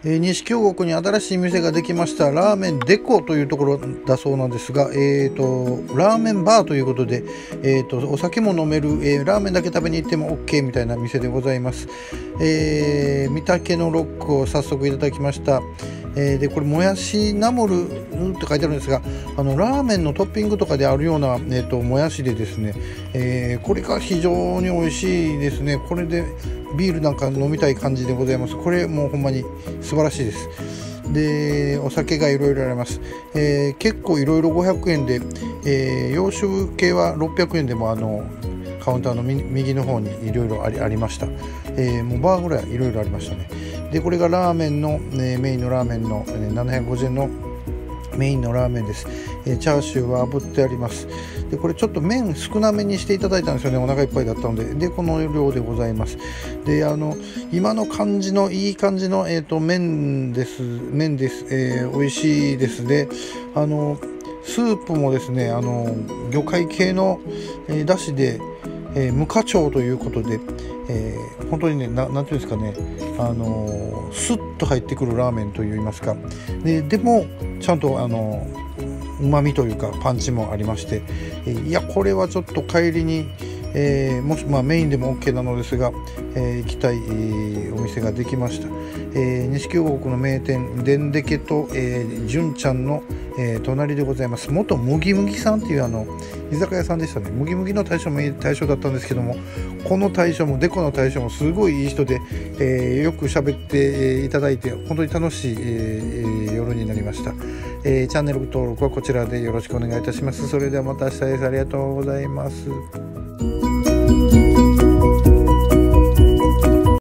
西京極に新しい店ができました。ラーメンデコというところだそうなんですが、ラーメンバーということで、お酒も飲める、ラーメンだけ食べに行っても OK みたいな店でございます。御嶽のロックを早速いただきました。でこれもやしナムルって書いてあるんですが、ラーメンのトッピングとかであるような、もやしでですね、これが非常に美味しいですね。これでビールなんか飲みたい感じでございます。これもうほんまに素晴らしいです。でお酒がいろいろあります。結構いろいろ500円で、洋酒系は600円でもカウンターの右の方にいろいろありました。もうバーぐらいいろいろありましたね。でこれがラーメンの、メインのラーメンの、750円のメインのラーメンです。チャーシューは炙ってあります。でこれちょっと麺少なめにしていただいたんですよね。お腹いっぱいだったので、この量でございます。で今の感じのいい感じの、麺です。美味しいですね。スープもですね魚介系の、だしで、無花鳥ということで、本当にねなんていうんですかね、スッと入ってくるラーメンといいますか、でもちゃんと旨味というかパンチもありまして、いやこれはちょっと帰りに、もしメインでも OK なのですが、行きたい、お店ができました。西京極の名店でんでけと、純ちゃんの、隣でございます。元麦麦さんっていう居酒屋さんでしたね。麦麦の大将もいい大将だったんですけども、この大将もデコの大将もすごいいい人で、よく喋って、いただいて本当に楽しい、夜になりました。チャンネル登録はこちらでよろしくお願いいたします。それではまた明日です。ありがとうございます。